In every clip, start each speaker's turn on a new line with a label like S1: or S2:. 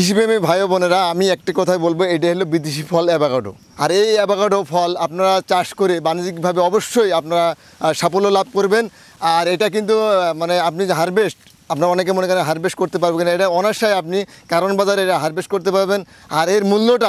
S1: কৃষিপ্রেমী ভাই বোনেরা, আমি একটি কথাই বলবো, এটা হলো বিদেশি ফল অ্যাভোকাডো। আর এই অ্যাভোকাডো ফল আপনারা চাষ করে বাণিজ্যিকভাবে অবশ্যই আপনারা সাফল্য লাভ করবেন। আর এটা কিন্তু মানে আপনি যে হারভেস্ট, আপনারা অনেকে মনে করেন হারভেস্ট করতে পারবেন, এটা অনায়াসে আপনি কারণ বাজারে এটা হারভেস্ট করতে পারবেন। আর এর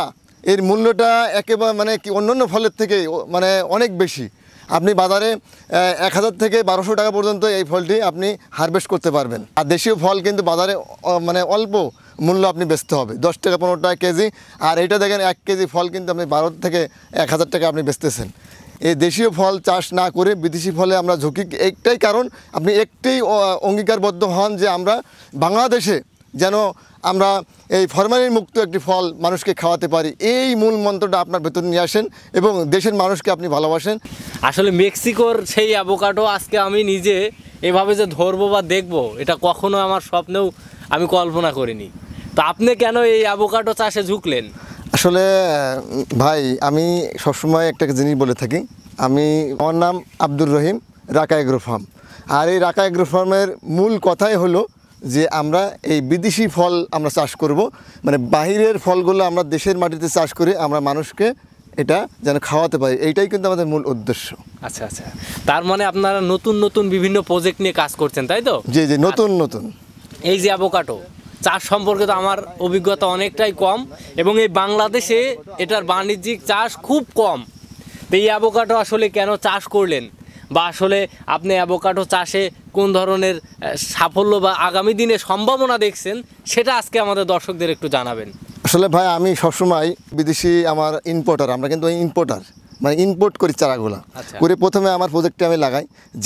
S1: মূল্যটা একেবারে মানে কি অন্যান্য ফলের থেকে মানে অনেক বেশি। আপনি বাজারে 1000 থেকে 1200 টাকা পর্যন্ত এই ফলটি আপনি হারভেস্ট করতে পারবেন। আর দেশীয় ফল কিন্তু বাজারে মানে অল্প মূল্য আপনি বেচতে হবে, 10 টাকা 15 টাকা কেজি। আর এটা দেখেন 1 কেজি ফল কিন্তু আপনি 12 থেকে 1000 টাকা আপনি বেচতেছেন। এই দেশীয় ফল চাষ না করে বিদেশি ফলে আমরা ঝুঁকি, একটাই কারণ আপনি একটাই অঙ্গীকারবদ্ধ হন যে আমরা বাংলাদেশে যেন আমরা এই ফরমালিন মুক্ত একটি ফল মানুষকে খাওয়াতে পারি। এই মূল মন্ত্রটা আপনার ভেতরে নিয়ে আসেন এবং দেশের মানুষকে আপনি ভালোবাসেন।
S2: আসলে মেক্সিকোর সেই অ্যাভোকাডো আজকে আমি নিজে এভাবে যে ধরবো বা দেখবো, এটা কখনো আমার স্বপ্নেও আমি কল্পনা করিনি। তো আপনি কেন এই অ্যাভোকাডো চাষে ঝুঁকলেন?
S1: আসলে ভাই, আমি সবসময় একটা জিনিস বলে থাকি, আমার নাম আব্দুর রহিম, রাকা এগ্রো ফার্ম। আর এই রাকা এগ্রো ফার্মের মূল কথাই হলো যে আমরা এই বিদেশি ফল আমরা চাষ করব, মানে বাহিরের ফলগুলো আমরা দেশের মাটিতে চাষ করে আমরা মানুষকে এটা যেন খাওয়াতে পারি, এইটাই কিন্তু আমাদের মূল উদ্দেশ্য।
S2: আচ্ছা আচ্ছা, তার মানে আপনারা নতুন নতুন বিভিন্ন প্রজেক্ট নিয়ে কাজ করছেন, তাই তো?
S1: জি জি, নতুন
S2: এই যে অ্যাভোকাডো চাষ সম্পর্কে তো আমার অভিজ্ঞতা অনেকটাই কম, এবং এই বাংলাদেশে এটার বাণিজ্যিক চাষ খুব কম। তো এই অ্যাভোকাডো আসলে কেন চাষ করলেন, বা আসলে আপনি অ্যাভোকাডো চাষে কোন ধরনের সাফল্য বা আগামী দিনে সম্ভাবনা দেখছেন, সেটা আজকে আমাদের দর্শকদের একটু জানাবেন।
S1: আসলে ভাই, আমি সবসময় বিদেশি আমার ইম্পোর্টার, আমরা কিন্তু ইম্পোর্টার, মানে ইম্পোর্ট করি চারাগুলো করে প্রথমে আমার প্রোডাক্টে আমি লাগাই।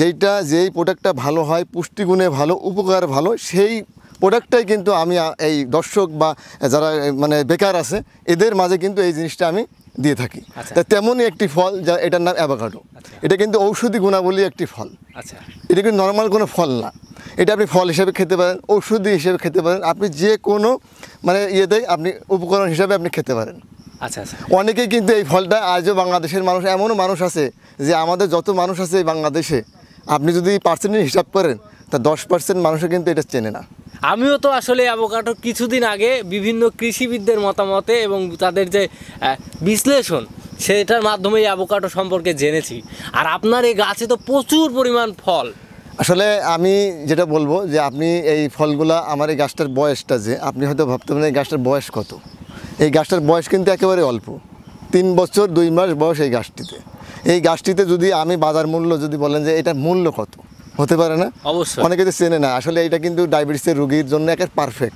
S1: যেই প্রোডাক্টটা ভালো হয়, পুষ্টিগুণে ভালো, উপকার ভালো, সেই প্রোডাক্টটাই কিন্তু আমি এই দর্শক বা যারা মানে বেকার আছে এদের মাঝে কিন্তু এই জিনিসটা আমি দিয়ে থাকি। তা তেমনই একটি ফল, যা এটার নাম অ্যাভোকাডো। এটা কিন্তু ঔষধি গুণাবলী একটি ফল। এটা কিন্তু নর্মাল কোনো ফল না, এটা আপনি ফল হিসেবে খেতে পারেন, ঔষধি হিসেবে খেতে পারেন, আপনি যে কোনো মানে ইয়েতেই আপনি উপকরণ হিসাবে আপনি খেতে পারেন।
S2: আচ্ছা,
S1: অনেকেই কিন্তু এই ফলটা, আজও বাংলাদেশের মানুষ, এমনও মানুষ আছে যে আমাদের যত মানুষ আছে এই বাংলাদেশে, আপনি যদি পার্সেন্টেজ হিসাব করেন তা 10% মানুষও কিন্তু এটা চেনে না।
S2: আমিও তো আসলে অ্যাভোকাডো কিছুদিন আগে বিভিন্ন কৃষিবিদদের মতামতে এবং তাদের যে বিশ্লেষণ, সেটার মাধ্যমে এই অ্যাভোকাডো সম্পর্কে জেনেছি। আর আপনার এই গাছে তো প্রচুর পরিমাণ ফল।
S1: আসলে আমি যেটা বলবো যে আপনি এই ফলগুলা, আমার এই গাছটার বয়সটা, যে আপনি হয়তো ভাবতে পারেন এই গাছটার বয়স কত, এই গাছটার বয়স কিন্তু একেবারে অল্প, 3 বছর 2 মাস বয়স এই গাছটিতে। এই গাছটিতে যদি আমি বাজার মূল্য যদি বলেন যে এটার মূল্য কত, হতে পারে না, অবশ্যই অনেকে তো চেনে না। আসলে এটা কিন্তু ডায়াবেটিসের রোগীর জন্য একটা পারফেক্ট,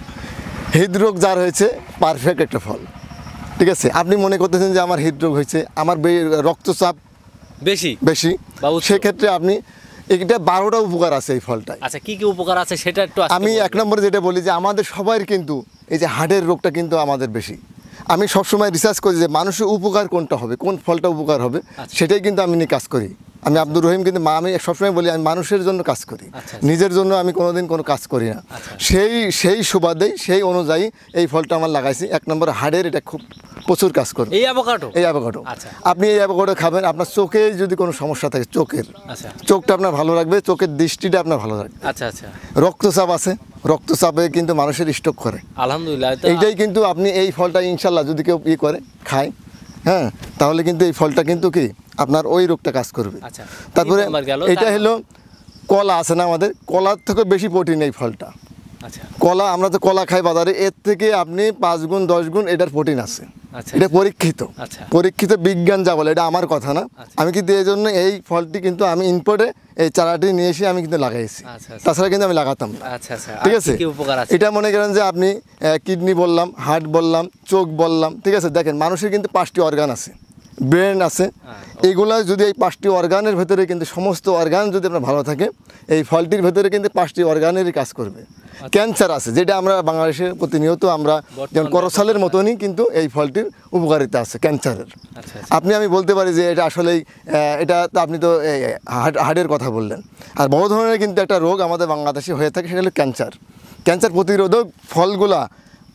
S1: হৃদরোগ যার হয়েছে পারফেক্ট একটা ফল। ঠিক আছে, আপনি মনে করতেছেন যে আমার হৃদরোগ হয়েছে, আমার রক্তচাপ বেশি, সেক্ষেত্রে আপনি এটা 12টা উপকার আছে এই ফলটায়।
S2: আচ্ছা, কি কি উপকার আছে সেটা একটু
S1: আমি 1 নম্বরে যেটা বলি যে আমাদের সবার কিন্তু এই যে হার্টের রোগটা কিন্তু আমাদের বেশি। আমি সবসময় রিসার্চ করি যে মানুষের উপকার কোনটা হবে, কোন ফলটা উপকার হবে, সেটাই কিন্তু আমি নিয়ে কাজ করি। আমি আব্দুর রহিম, কিন্তু আমি সবসময় বলি আমি মানুষের জন্য কাজ করি, নিজের জন্য আমি কোনোদিন কোনো কাজ করি না। সেই সুবাদেই সেই অনুযায়ী এই ফলটা আমার লাগাইছি। 1 নম্বর হার্টের এটা খুব প্রচুর কাজ করে এই অ্যাভোকাডো। আপনি এই অ্যাভোকাডো খাবেন, আপনার চোখে যদি কোনো সমস্যা থাকে, চোখটা আপনার ভালো রাখবে, চোখের দৃষ্টিটা আপনার ভালো রাখবে। রক্তচাপ আছে, রক্তচাপে কিন্তু মানুষের স্ট্রোক করে, আলহামদুলিল্লাহ। এইটাই কিন্তু আপনি এই ফলটা ইনশাল্লাহ যদি কেউ করে খায়, হ্যাঁ, তাহলে কিন্তু এই ফলটা কিন্তু কি আপনার ওই রোগটা কাজ করবে। তারপরে এটা হলো কলা আছে না, আমাদের কলার থেকে বেশি প্রোটিন এই ফলটা। কলা, আমরা তো কলা খাই বাজারে, এর থেকে আপনি 5 গুণ 10 গুণ এটার প্রোটিন আছে। এটা পরীক্ষিত বিজ্ঞান যা বলে, এটা আমার কথা না। আমি কিন্তু এই জন্য এই ফলটি কিন্তু আমি ইম্পোর্টে এই চারাটি নিয়ে এসে আমি কিন্তু লাগাইছি, তাছাড়া কিন্তু আমি লাগাতাম না। ঠিক আছে, এটা মনে করেন যে আপনি কিডনি বললাম, হার্ট বললাম, চোখ বললাম, ঠিক আছে। দেখেন মানুষের কিন্তু 5টি অর্গান আছে, ব্রেন আছে, এইগুলা যদি এই 5টি অর্গানের ভেতরে কিন্তু সমস্ত অর্গান যদি আপনার ভালো থাকে, এই ফলটির ভেতরে কিন্তু 5টি অর্গানেরই কাজ করবে। ক্যান্সার আছে, যেটা আমরা বাংলাদেশে প্রতিনিয়ত আমরা যেমন করসালের মতনই কিন্তু এই ফলটির উপকারিতা আছে ক্যান্সারের। আমি বলতে পারি যে এটা আসলেই, এটা তো আপনি তো হার্টের কথা বললেন। আর বড় ধরনের কিন্তু একটা রোগ আমাদের বাংলাদেশে হয়ে থাকে, সেটা হলো ক্যান্সার প্রতিরোধক ফলগুলা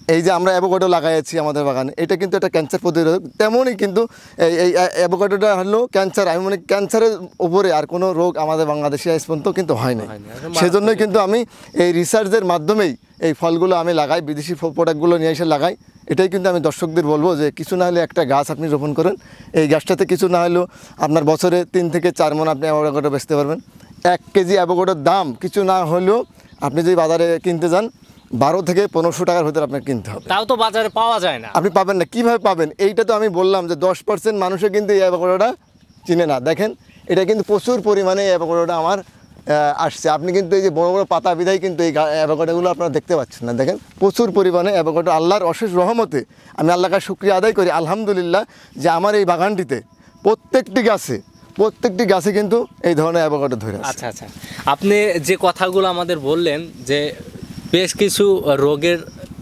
S1: এই যে আমরা অ্যাভোকাডো লাগাইছি আমাদের বাগানে, এটা কিন্তু একটা ক্যান্সার প্রতিরোধক। তেমনই কিন্তু এই অ্যাভোকাডোটা হলো ক্যান্সার, আমি মনে ক্যান্সারের উপরে আর কোনো রোগ আমাদের বাংলাদেশে আজ পর্যন্ত কিন্তু হয় না। সেজন্যই কিন্তু আমি এই রিসার্চের মাধ্যমেই এই ফলগুলো আমি লাগাই, বিদেশি প্রোডাক্টগুলো নিয়ে এসে লাগাই। এটাই কিন্তু আমি দর্শকদের বলবো যে কিছু না হলে একটা গাছ আপনি রোপণ করেন, এই গাছটাতে কিছু না হলেও আপনার বছরে 3 থেকে 4 মণ আপনি অ্যাভোকাডো বেচতে পারবেন। 1 কেজি অ্যাভোকাডোর দাম কিছু না হলেও আপনি যদি বাজারে কিনতে যান 12 থেকে 1500 টাকার ভিতরে আপনাকে কিনতে হবে।
S2: তাও তো বাজারে পাওয়া যায় না।
S1: আপনি পাবেন না, কীভাবে পাবেন? এইটা তো আমি বললাম যে 10% মানুষে কিন্তু এই অ্যাভোকাডোটা চিনে না। দেখেন এটা কিন্তু প্রচুর পরিমাণে এই অ্যাভোকাডোটা আমার আসছে। আপনি কিন্তু এই যে বড় বড় পাতা বিধায় কিন্তু এই অ্যাভোকাডোগুলো আপনারা দেখতে পাচ্ছেন না। দেখেন প্রচুর পরিমাণে অ্যাভোকাডো, আল্লাহর অশেষ রহমতে আমি আল্লাহর কাছে শুকরিয়া আদায় করি আলহামদুলিল্লাহ যে আমার এই বাগানটিতে প্রত্যেকটি গাছে কিন্তু এই ধরনের অ্যাভোকাডো ধরে আছে।
S2: আচ্ছা আচ্ছা, আপনি যে কথাগুলো আমাদের বললেন যে বেশ কিছু রোগের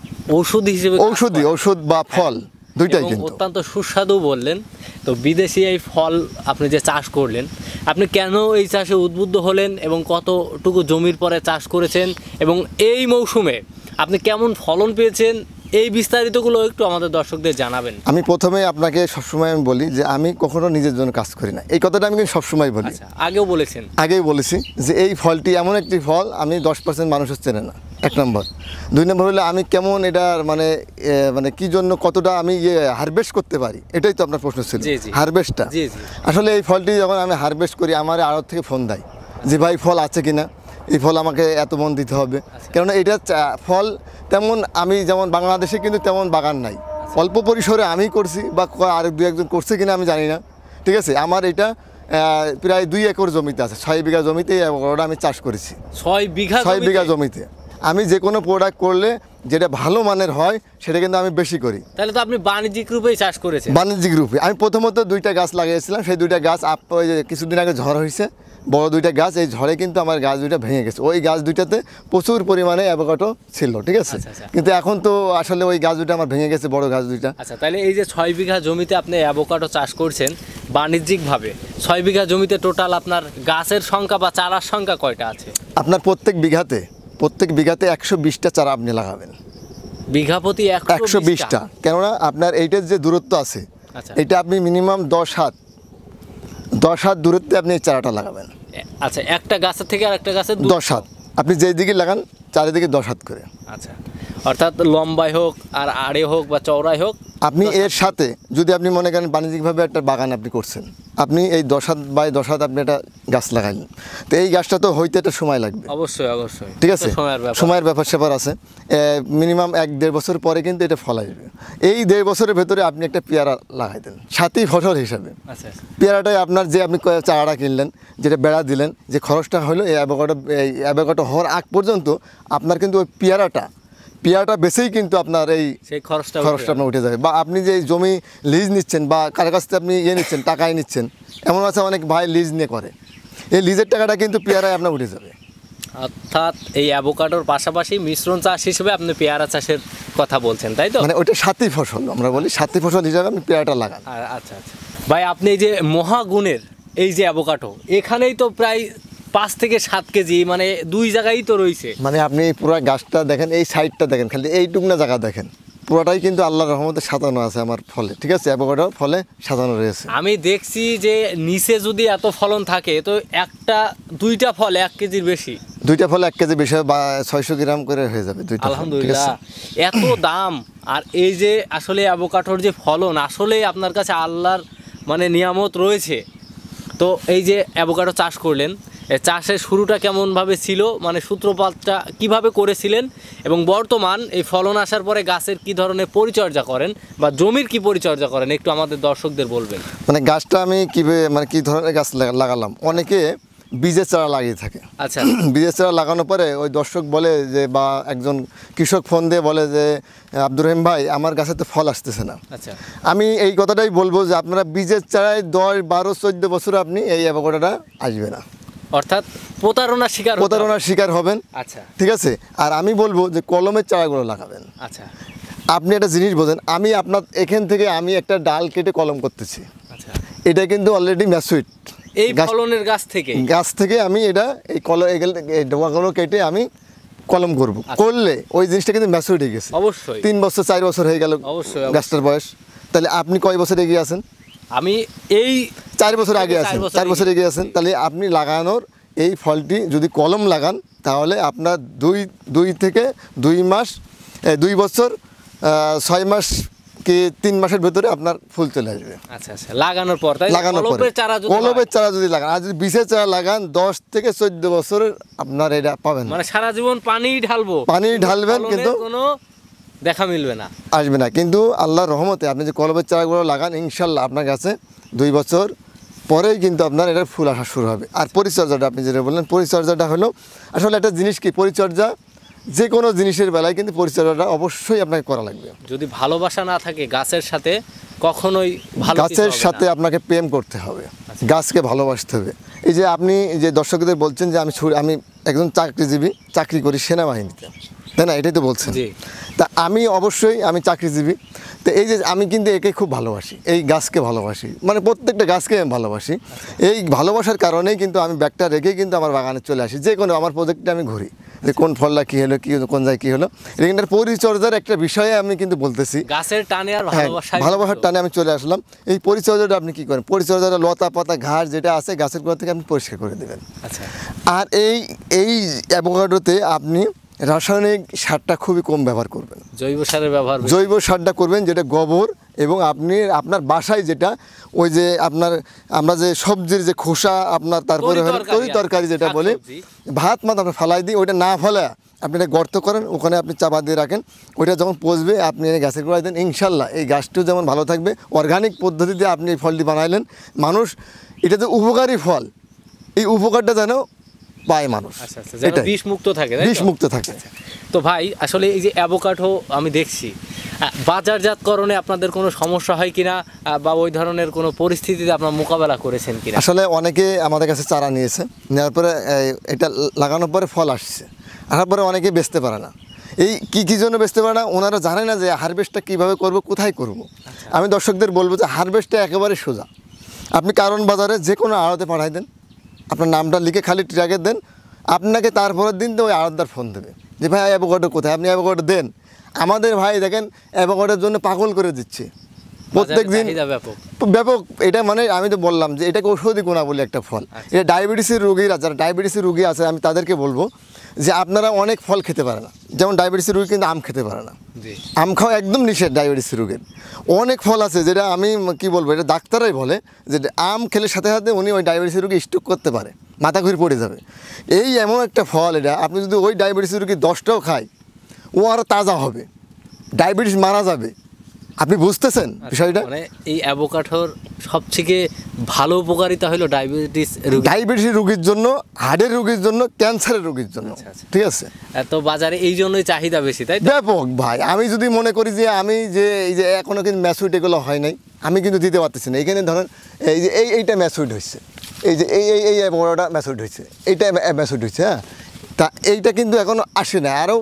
S2: ঔষধ বা ফল দুইটাই কিন্তু
S1: অত্যন্ত
S2: সুস্বাদু বললেন। তো বিদেশি এই ফল আপনি যে চাষ করলেন, আপনি কেন এই চাষে উদ্বুদ্ধ হলেন এবং কতটুকু জমির পরে চাষ করেছেন এবং এই মৌসুমে আপনি কেমন ফলন পেয়েছেন, এই বিস্তারিতগুলো একটু আমাদের দর্শকদের জানাবেন।
S1: আমি প্রথমে আপনাকে সবসময় আমি বলি যে আমি কখনো নিজের জন্য কাজ করি না, এই কথাটা আমি কিন্তু সবসময় বলি। আগেও বলেছি যে এই ফলটি এমন একটি ফল আমি 10% মানুষের চেনে না, 1 নম্বর। 2 নম্বর হলো আমি কেমন এটা মানে কি জন্য কতটা আমি হারভেস্ট করতে পারি, এটাই তো আপনার প্রশ্ন ছিল। হারভেস্টটা আসলে এই ফলটি যখন আমি হারভেস্ট করি আমার আড়ত থেকে ফোন দেয় যে ভাই ফল আছে কিনা, এই ফল আমাকে এত মন দিতে হবে। কেননা এটা ফল তেমন আমি যেমন বাংলাদেশে কিন্তু তেমন বাগান নাই, অল্প পরিসরে আমি করছি বা আর 2-1 করছে কিনা আমি জানি না, ঠিক আছে। আমার এটা প্রায় 2 একর জমিতে আছে, 6 বিঘা জমিতে ওটা আমি চাষ করেছি।
S2: 6 বিঘা
S1: জমিতে আমি যে কোনো প্রোডাক্ট করলে যেটা ভালো মানের হয় সেটা কিন্তু আমি বেশি করি।
S2: তাহলে তো আপনি বাণিজ্যিক রূপেই চাষ করেছেন।
S1: বাণিজ্যিক রূপে আমি প্রথমত 2টা গাছ লাগিয়েছিলাম, সেই 2টা গাছ ওই যে কিছুদিন আগে ঝড় হয়েছে, বড় 2টা গাছ, এই ঝড়ে কিন্তু আমার গাছ 2টা ভেঙে গেছে। ওই গাছ 2টাতে প্রচুর পরিমাণে অ্যাভোকাডো ছিল, ঠিক আছে। কিন্তু এখন তো আসলে ওই গাছ 2টা আমার ভেঙে গেছে, বড় গাছ 2টা।
S2: আচ্ছা, তাহলে এই যে 6 বিঘা জমিতে আপনি অ্যাভোকাডো চাষ করছেন বাণিজ্যিকভাবে, 6 বিঘা জমিতে টোটাল আপনার গাছের সংখ্যা বা চারার সংখ্যা কয়টা আছে?
S1: আপনার প্রত্যেক বিঘাতে 120টা চারা আপনি লাগাবেন,
S2: বিঘা প্রতি
S1: 120টা। কেননা আপনার এইটার যে দূরত্ব আছে, এটা আপনি মিনিমাম 10 হাত দূরত্বে আপনি এই চারাটা লাগাবেন।
S2: আচ্ছা, একটা গাছের থেকে আরেকটা গাছের
S1: 10 হাত, আপনি যেই দিকে লাগান চারিদিকে 10 হাত করে।
S2: আচ্ছা, অর্থাৎ লম্বাই হোক আর আড়ে হোক বা চওড়াই হোক,
S1: আপনি এর সাথে যদি আপনি মনে করেন বাণিজ্যিকভাবে একটা বাগান আপনি করছেন, আপনি এই 10 হাত বাই 10 হাত আপনি একটা গাছ লাগাইলেন, তো এই গাছটা তো হইতে একটা সময় লাগবে।
S2: অবশ্যই,
S1: ঠিক আছে, সময়ের ব্যাপার আছে। মিনিমাম 1-1.5 বছর পরে কিন্তু এটা ফল আসবে। এই 1.5 বছরের ভেতরে আপনি একটা পেয়ারা লাগাই দেন সাথী ফসল হিসাবে। পেয়ারাটাই আপনার যে আপনি চারাটা কিনলেন, যেটা বেড়া দিলেন, যে খরচটা হলো এই অ্যাভোকাডো হওয়ার আগ পর্যন্ত আপনার কিন্তু ওই পেয়ারাটা বেচেই কিন্তু আপনার এই খরচটা আপনার উঠে যাবে। বা আপনি যে জমি লিজ নিচ্ছেন বা কার কাছ থেকে আপনি নিচ্ছেন, টাকায় নিচ্ছেন, এমন আছে অনেক ভাই লিজ নিয়ে করে, এই লিজের টাকাটা কিন্তু পেয়ারায় আপনার উঠে যাবে।
S2: অর্থাৎ এই অ্যাভোকাডোর পাশাপাশি মিশ্রণ চাষ হিসেবে আপনি পেয়ারা চাষের কথা বলছেন, তাই তো?
S1: মানে ওইটা সাথী ফসল, আমরা বলি সাথী ফসল হিসাবে আপনি পেয়ারাটা লাগান।
S2: আচ্ছা ভাই, আপনি এই যে মহাগুণের এই যে অ্যাভোকাডো, এখানেই তো প্রায় 5 থেকে 7 কেজি, মানে 2 জায়গায় তো রয়েছে।
S1: মানে আপনি পুরো গাছটা দেখেন, এই সাইডটা দেখেন, খালি এইটুকু না জায়গা দেখেন, পুরোটাই কিন্তু আল্লাহর রহমতে সাজানো আছে আমার ফলে, ঠিক আছে, অ্যাভোকাডো ফলে সাজানো রয়েছে।
S2: আমি দেখছি যে নিচে যদি এত ফলন থাকে তো 2টা ফল 1 কেজির বেশি,
S1: 2টা ফল 1 কেজি বেশি বা 600 গ্রাম করে হয়ে যাবে।
S2: আলহামদুলিল্লাহ, এত দাম। আর এই যে আসলে অ্যাভোকাডোর যে ফলন, আসলে আপনার কাছে আল্লাহর মানে নিয়ামত রয়েছে। তো এই যে অ্যাভোকাডো চাষ করলেন, চাষের শুরুটা কেমনভাবে ছিল, মানে সূত্রপাতটা কিভাবে করেছিলেন, এবং বর্তমান এই ফলন আসার পরে গাছের কি ধরনের পরিচর্যা করেন বা জমির কি পরিচর্যা করেন, একটু আমাদের দর্শকদের বলবেন।
S1: মানে গাছটা আমি কি ধরনের গাছ লাগালাম, অনেকে বীজের চারা লাগিয়ে থাকে।
S2: আচ্ছা,
S1: বীজের চারা লাগানোর পরে ওই দর্শক বলে যে, বা একজন কৃষক ফোন দিয়ে বলে যে, আব্দুর রহিম ভাই আমার গাছে তো ফল আসতেছে না।
S2: আচ্ছা,
S1: আমি এই কথাটাই বলবো যে আপনারা বীজের চারায় 10, 12, 14 বছর আপনি এই অ্যাভোকাডোটা আসবে না,
S2: অর্থাৎ প্রতারণার
S1: শিকার হবেন।
S2: আচ্ছা,
S1: ঠিক আছে। আর আমি বলবো যে কলমের চারাগুলো লাগাবেন।
S2: আচ্ছা,
S1: আপনি একটা জিনিস বোঝেন, আমি আপনার এখান থেকে আমি একটা ডাল কেটে কলম করতেছি।
S2: আচ্ছা,
S1: এটা কিন্তু অলরেডি ম্যাচুইড,
S2: এই ফলনের গাছ থেকে
S1: আমি এটা এই ডোবাগুলো কেটে আমি কলম করব, করলে ওই জিনিসটা কিন্তু ম্যাচুরিটি হয়ে গেছে।
S2: অবশ্যই
S1: 3 বছর 4 বছর হয়ে গেল
S2: অবশ্যই
S1: গাছটার বয়স, তাহলে আপনি কয় বছর এগিয়ে আছেন?
S2: আমি এই
S1: 4 বছর আগে আছেন, 4 বছর এগিয়ে আছেন। তাহলে আপনি লাগানোর এই ফলটি যদি কলম লাগান তাহলে আপনার 2 থেকে 2 মাস 2 বছর 6 মাস কি 3 মাসের ভেতরে আপনার ফুল চলে আসবে।
S2: আচ্ছা আচ্ছা, লাগানোর পর তাই
S1: লাগানোর পরে কলমের চারা যদি লাগান, আর যদি বীজের চারা লাগান 10 থেকে 14 বছরের আপনার এটা পাবেন,
S2: মানে সারা জীবন পানি ঢালবো,
S1: পানি ঢালবেন কিন্তু
S2: কোনো দেখা মিলবে না,
S1: আসবে না। কিন্তু আল্লাহর রহমতে আপনি যে কলমের চারাগুলো লাগান ইনশাল্লাহ আপনার কাছে 2 বছর পরেই কিন্তু আপনার এটা ফুল আসা শুরু হবে। আর পরিচর্যাটা আপনি যেটা বললেন, পরিচর্যাটা হলো আসলে একটা জিনিস কি, পরিচর্যা যে কোনো জিনিসের বেলায় কিন্তু পরিচর্যাটা অবশ্যই আপনাকে করা লাগবে।
S2: যদি ভালোবাসা না থাকে গাছের সাথে কখনোই ভালো
S1: গাছের সাথে আপনাকে প্রেম করতে হবে, গাছকে ভালোবাসতে হবে। এই যে আপনি যে দর্শকদের বলছেন যে আমি একজন চাকরিজীবী, চাকরি করি সেনাবাহিনীতে, তাই না? এটাই তো বলছেন। তা আমি অবশ্যই আমি চাকরিজীবী, তো এই যে আমি কিন্তু একে খুব ভালোবাসি, এই গাছকে ভালোবাসি, মানে প্রত্যেকটা গাছকে আমি ভালোবাসি। এই ভালোবাসার কারণেই কিন্তু আমি ব্যাগটা রেখেই কিন্তু আমার বাগানে চলে আসি, যে কোনো আমার প্রজেক্টে আমি ঘুরি যে কোন ফলটা কী হলো, কোন জায়গায় কী হলো। এখানটার পরিচর্যার একটা বিষয়ে আমি কিন্তু বলতেছি,
S2: গাছের টানে আর
S1: ভালোবাসার টানে আমি চলে আসলাম। এই পরিচর্যাটা আপনি কী করেন, পরিচর্যাটা লতা পাতা ঘাস যেটা আছে গাছের গোড়া থেকে আপনি পরিষ্কার করে দেবেন।
S2: আচ্ছা, আর
S1: এই অ্যাভোকাডোতে আপনি রাসায়নিক সারটা খুবই কম ব্যবহার করবেন,
S2: জৈব সারের ব্যবহার,
S1: জৈব সারটা করবেন, যেটা গোবর, এবং আপনি আপনার বাসায় যেটা ওই যে আমরা যে সবজির যে খোসা আপনার, তারপরে তরি তরকারি যেটা বলে ভাত মাত আমরা ফালাই দিই, ওইটা না ফেলা আপনি এটা গর্ত করেন, ওখানে আপনি চাপা দিয়ে রাখেন, ওইটা যখন পচবে আপনি গাছের গোড়ায় দেন, ইনশাল্লাহ এই গাছটিও যেমন ভালো থাকবে। অর্গানিক পদ্ধতিতে আপনি এই ফলটি বানাইলেন, মানুষ এটা যে উপকারী ফল, এই উপকারটা যেন পায় মানুষ,
S2: এটা বিষমুক্ত থাকে,
S1: বিষমুক্ত থাকে।
S2: তো ভাই আসলে এই যে অ্যাভোকাডো আমি দেখছি বাজারজাতকরণে আপনাদের কোনো সমস্যা হয় কিনা, বা ওই ধরনের কোনো পরিস্থিতিতে আপনারা মোকাবেলা করেছেন কিনা?
S1: আসলে অনেকে আমাদের কাছে চারা নিয়েছে, নেওয়ার পরে এটা লাগানোর পরে ফল আসছে, আসার পরে অনেকে বেচতে পারে না। এই কী জন্য বেচতে পারে না, ওনারা জানে না যে হারভেস্টটা কীভাবে করব, কোথায় করব। আমি দর্শকদের বলবো যে হারভেস্টটা একেবারে সোজা, আপনি কারণ বাজারে যে কোনো আড়তে পাঠাই দেন, আপনার নামটা লিখে খালি ট্রাকে দেন, আপনাকে তারপরের দিন তো ওই আড়তদার ফোন দেবে যে ভাই অ্যাভোকাডো কোথায়, আপনি অ্যাভোকাডো দেন। আমাদের ভাই দেখেন অ্যাভোকাডোর জন্য পাগল করে দিচ্ছে প্রত্যেক দিন, ব্যাপক। এটা মানে আমি তো বললাম যে এটাকে ঔষধি গুণা বলে একটা ফল। এটা ডায়াবেটিসের রোগীরা, যারা ডায়াবেটিসের রোগী আছে, আমি তাদেরকে বলবো যে আপনারা অনেক ফল খেতে পারে না, যেমন ডায়াবেটিসের রোগী কিন্তু আম খেতে পারে না, আম খাওয়া একদম নিষেধ ডায়াবেটিসের রোগের। অনেক ফল আছে যেটা আমি কি বলবো, এটা ডাক্তারাই বলে যে আম খেলে সাথে সাথে উনি ওই ডায়াবেটিসের রোগী স্ট্রোক করতে পারে, মাথা ঘুরে পড়ে যাবে। এই এমন একটা ফল, এটা আপনি যদি ওই ডায়াবেটিসের রোগী 10টাও খায়, ও আরও তাজা হবে, ডায়াবেটিস মারা যাবে। আপনি বুঝতেছেন বিষয়টা?
S2: মানে এই অ্যাভোকাডোর সবথেকে ভালো উপকারিতা হলো
S1: ডায়াবেটিস রোগীর জন্য, হার্টের রোগীর জন্য, ক্যান্সারের রোগীর জন্য, ঠিক আছে?
S2: তো বাজারে এই জন্যই চাহিদা বেশি, তাই
S1: ব্যাপক ভাই। আমি যদি মনে করি যে আমি যে এই যে এখনও কিন্তু ম্যাচুইড এগুলো হয় নাই, আমি কিন্তু দিতে পারতেছি না। এখানে ধরেন এই যে এইটা ম্যাচুইড হচ্ছে, এই যে এই বড়টা ম্যাচুইড হচ্ছে, এইটা ম্যাচুইড হচ্ছে, হ্যাঁ। তা এইটা কিন্তু এখনও আসে না, আরও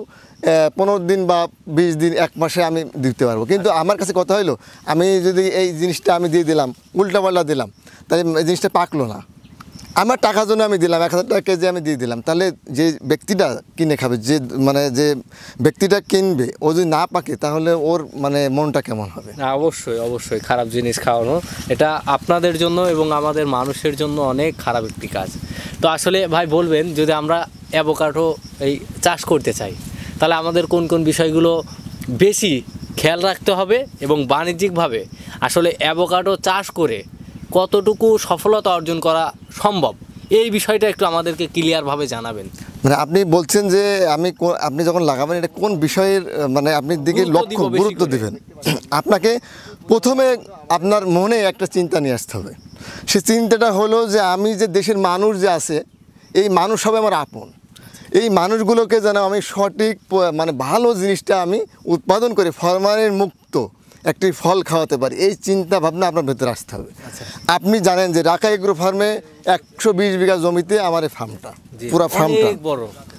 S1: 15 দিন বা 20 দিন 1 মাসে আমি দিতে পারবো। কিন্তু আমার কাছে কথা হলো, আমি যদি এই জিনিসটা আমি দিয়ে দিলাম, উল্টাপাল্টা দিলাম, তাহলে এই জিনিসটা পাকলো না, আমার টাকার জন্য আমি দিলাম 1000 টাকা কেজি আমি দিয়ে দিলাম, তাহলে যে ব্যক্তিটা কিনে খাবে, যে ব্যক্তিটা কিনবে, ও যদি না পাকে তাহলে ওর মানে মনটা কেমন হবে?
S2: অবশ্যই অবশ্যই খারাপ জিনিস খাওয়ানো, এটা আপনাদের জন্য এবং আমাদের মানুষের জন্য অনেক খারাপ একটি কাজ। তো আসলে ভাই বলবেন, যদি আমরা অ্যাভোকাডো এই চাষ করতে চাই, তাহলে আমাদের কোন কোন বিষয়গুলো বেশি খেয়াল রাখতে হবে, এবং বাণিজ্যিকভাবে আসলে অ্যাভোকাডো চাষ করে কতটুকু সফলতা অর্জন করা সম্ভব, এই বিষয়টা একটু আমাদেরকে ক্লিয়ারভাবে জানাবেন।
S1: মানে আপনি বলছেন যে আপনি যখন লাগাবেন এটা কোন বিষয়ের মানে আপনি দিকে গুরুত্ব দিবেন। আপনাকে প্রথমে আপনার মনে একটা চিন্তা নিয়ে আসতে হবে। সে চিন্তাটা হলো যে আমি যে দেশের মানুষ যে আছে, এই মানুষ সবাই আমার আপন, এই মানুষগুলোকে যেন আমি সঠিক মানে ভালো জিনিসটা আমি উৎপাদন করে ফরমালিন মুক্ত একটি ফল খাওয়াতে পারি, এই চিন্তা ভাবনা আপনার ভেতরে আসতে হবে। আপনি জানেন যে রাকা এগ্রো ফার্মে 120 বিঘা জমিতে আমার এই ফার্মটা, পুরো ফার্মটা বড়।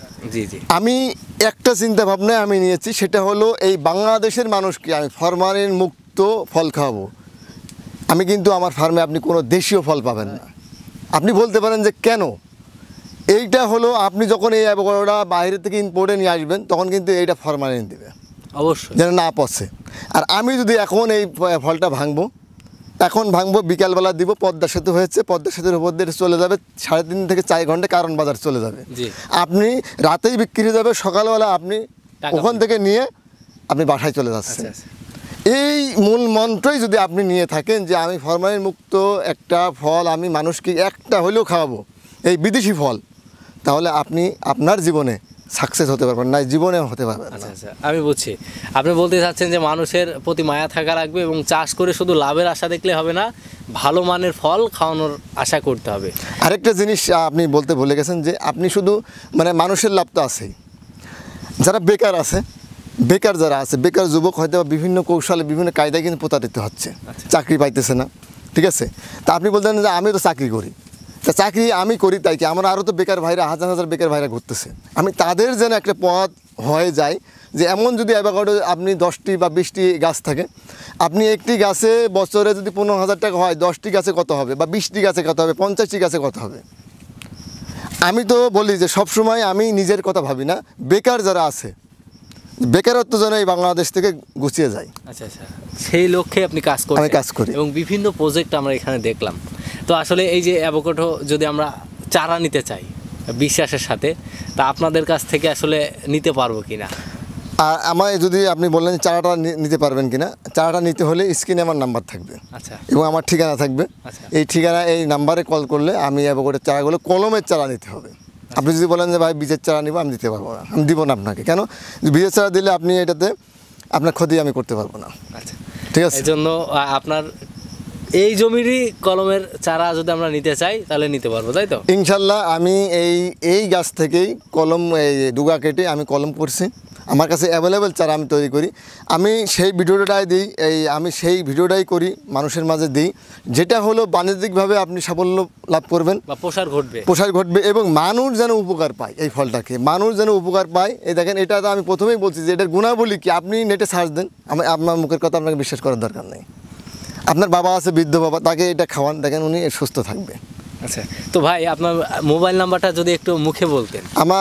S1: আমি একটা চিন্তা ভাবনা আমি নিয়েছি, সেটা হলো এই বাংলাদেশের মানুষকে আমি ফরমালিন মুক্ত ফল খাওয়াবো। আমি কিন্তু আমার ফার্মে আপনি কোনো দেশীয় ফল পাবেন না। আপনি বলতে পারেন যে কেন? এইটা হলো আপনি যখন এই অ্যাভোকাডোটা বাইরে থেকে ইম্পোর্টে নিয়ে আসবেন তখন কিন্তু এইটা ফরমালিন দেবে
S2: অবশ্যই,
S1: যেন না পচে। আর আমি যদি এখন এই ফলটা ভাঙবো, এখন ভাঙবো, বিকালবেলা দিব, পদ্মা সেতু হয়েছে, পদ্মা সেতুর উপর দিয়ে চলে যাবে 3.5 থেকে 4 ঘন্টা কারণ বাজার চলে যাবে। আপনি রাতেই বিক্রি হয়ে যাবে, সকালবেলা আপনি ওখান থেকে নিয়ে আপনি বাসায় চলে যাচ্ছেন। এই মূল মন্ত্রই যদি আপনি নিয়ে থাকেন যে আমি ফরমালিন মুক্ত একটা ফল আমি মানুষকে একটা হলেও খাওয়াবো, এই বিদেশি ফল, তাহলে আপনি আপনার জীবনে সাকসেস হতে পারবেন না, জীবনে হতে পারবেন না।
S2: আচ্ছা, আমি বুঝছি। আপনি বলতে চাচ্ছেন যে মানুষের প্রতি মায়া থাকা রাখবে এবং চাষ করে শুধু লাভের আশা দেখলে হবে না, ভালো মানের ফল খাওয়ানোর আশা করতে হবে।
S1: আরেকটা জিনিস আপনি বলতে ভুলে গেছেন যে আপনি শুধু মানে মানুষের লাভ তো আছেই, যারা বেকার আছে, বেকার যারা আছে, বেকার যুবক হয়তো বিভিন্ন কৌশলে বিভিন্ন কায়দায় কিন্তু প্রতারিত হচ্ছে, চাকরি পাইতেছে না, ঠিক আছে। তা আপনি বলতেন যে আমি তো চাকরি করি, তা চাকরি আমি করি তাই কি আমার আরও তো বেকার ভাইরা, হাজার হাজার বেকার ভাইরা ঘুরতেছে, আমি তাদের যেন একটা পথ হয়ে যায় যে এমন যদি অ্যাভোকাডো আপনি 10টি বা 20টি গাছ থাকে, আপনি একটি গাছে বছরে যদি 15,000 টাকা হয়, 10টি গাছে কত হবে, বা 20টি গাছে কত হবে, 50টি গাছে কত হবে। আমি তো বলি যে সবসময় আমি নিজের কথা ভাবি না, বেকার যারা আছে, বেকারত্ব যেন এই বাংলাদেশ থেকে গুছিয়ে যায়।
S2: আচ্ছা, সেই লক্ষ্যে আপনি কাজ করেন?
S1: আমি কাজ করি
S2: এবং বিভিন্ন প্রজেক্ট আমরা এখানে দেখলাম। তো আসলে এই যে অ্যাভোকাডো যদি আমরা চারা নিতে চাই বিশ্বাসের সাথে, তা আপনাদের কাছ থেকে আসলে নিতে পারবো কিনা?
S1: আর আমায় যদি আপনি বললেন চারাটা নিতে পারবেন কিনা, চারাটা নিতে হলে স্ক্রিনে আমার নাম্বার থাকবে,
S2: আচ্ছা,
S1: এবং আমার ঠিকানা থাকবে। এই ঠিকানা, এই নাম্বারে কল করলে আমি অ্যাভোকাডোর চারাগুলো, কলমের চারা নিতে হবে। আপনি যদি বলেন যে ভাই বীজের চারা নিব, আমি দিতে পারবো না, আমি দিব না আপনাকে। কেন? বীজের চারা দিলে আপনি এটাতে আপনার ক্ষতি আমি করতে পারবো না।
S2: আচ্ছা,
S1: ঠিক আছে।
S2: এই জন্য আপনার এই জমিরই কলমের চারা যদি আমরা নিতে চাই তাহলে নিতে পারবো, তাই তো?
S1: ইনশাল্লাহ আমি এই গাছ থেকেই কলম, এই ডুগা কেটে আমি কলম করছি, আমার কাছে অ্যাভেলেবেল চারা আমি তৈরি করি। আমি সেই ভিডিওটাই দিই, আমি সেই ভিডিওটাই করি, মানুষের মাঝে দিই, যেটা হলো বাণিজ্যিকভাবে আপনি সাফল্য লাভ করবেন বা প্রসার ঘটবে এবং মানুষ যেন উপকার পায়, এই ফলটাকে মানুষ যেন উপকার পায়। এই দেখেন, এটা তো আমি প্রথমেই বলছি যে এটার গুণাবলী কি, আপনি নেটে সার্চ দেন, আপনার মুখের কথা আপনাকে বিশ্বাস করার দরকার নেই। আপনার বাবা আছে, বৃদ্ধ বাবা, তাকে এটা খাওয়ান, দেখেন উনি সুস্থ থাকবে।
S2: আচ্ছা, তো ভাই আপনার মোবাইল নাম্বারটা যদি একটু মুখে বলতেন।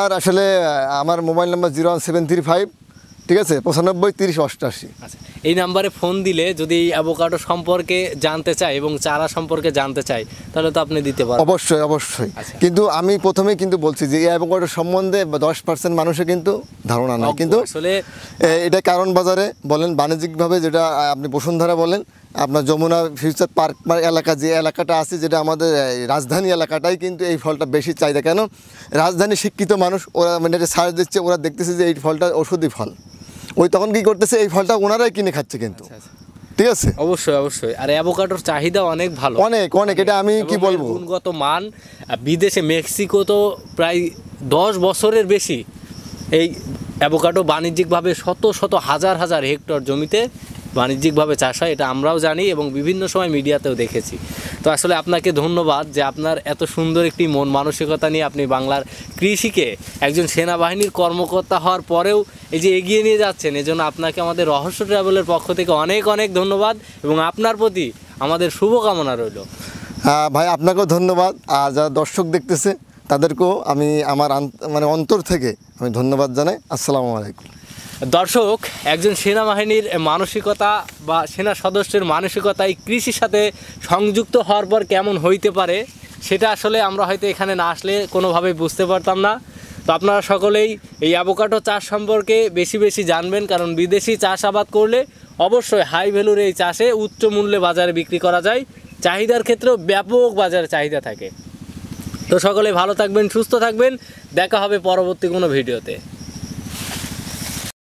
S1: আমার মোবাইল নাম্বার 01735, ঠিক আছে, 95 30 88।
S2: আচ্ছা, এই নাম্বারে ফোন দিলে যদি অ্যাভোকাডো সম্পর্কে জানতে চাই এবং চারা সম্পর্কে জানতে চাই তাহলে তো আপনি দিতে পারবেন?
S1: অবশ্যই অবশ্যই। কিন্তু আমি প্রথমেই কিন্তু বলছি যে এই অ্যাভোকাডো সম্বন্ধে 10% মানুষের কিন্তু ধারণা নেই। কিন্তু আসলে এটা কারণ বাজারে বলেন, বাণিজ্যিকভাবে যেটা আপনি বসুন্ধরা বলেন, আপনার যমুনা ফিউচার পার্ক এলাকা, যে এলাকাটা আছে, যেটা আমাদের রাজধানী এলাকাটাই কিন্তু এই ফলটা বেশি চাহিদা। কেন? রাজধানী শিক্ষিত মানুষ, ওরা মানে সার্চ দিচ্ছে, ওরা দেখতেছে যে এই ফলটা ওষুধি ফল, ওই তখন কি করতেছে, এই ফলটা ওনারাই কিনে খাচ্ছে কিন্তু। ঠিক আছে,
S2: অবশ্যই। আর অ্যাভোকাডোর চাহিদা অনেক ভালো,
S1: অনেক। এটা আমি কি বলবো,
S2: গুণগত মান। বিদেশে মেক্সিকো তো প্রায় 10 বছরের বেশি এই অ্যাভোকাডো বাণিজ্যিকভাবে শত হাজার হেক্টর জমিতে বাণিজ্যিকভাবে চাষ হয়, এটা আমরাও জানি এবং বিভিন্ন সময় মিডিয়াতেও দেখেছি। তো আসলে আপনাকে ধন্যবাদ যে আপনার এত সুন্দর একটি মন মানসিকতা নিয়ে আপনি বাংলার কৃষিকে একজন সেনাবাহিনীর কর্মকর্তা হওয়ার পরেও এই যে এগিয়ে নিয়ে যাচ্ছেন, এজন্য আপনাকে আমাদের রহস্য ট্রাভেলের পক্ষ থেকে অনেক ধন্যবাদ এবং আপনার প্রতি আমাদের শুভকামনা রইল।
S1: ভাই আপনাকেও ধন্যবাদ, আর যারা দর্শক দেখতেছে তাদেরকেও আমি আমার মানে অন্তর থেকে আমি ধন্যবাদ জানাই। আসসালামু আলাইকুম।
S2: দর্শক, একজন সেনাবাহিনীর মানসিকতা বা সেনা সদস্যের মানসিকতা এই কৃষির সাথে সংযুক্ত হওয়ার পর কেমন হইতে পারে সেটা আসলে আমরা হয়তো এখানে না আসলে কোনোভাবেই বুঝতে পারতাম না। তো আপনারা সকলেই এই অ্যাভোকাডো চাষ সম্পর্কে বেশি জানবেন, কারণ বিদেশি চাষাবাদ করলে অবশ্যই হাই ভ্যালুর এই চাষে উচ্চ মূল্যে বাজারে বিক্রি করা যায়, চাহিদার ক্ষেত্রেও ব্যাপক বাজারে চাহিদা থাকে। তো সকলে ভালো থাকবেন, সুস্থ থাকবেন, দেখা হবে পরবর্তী কোনো ভিডিওতে।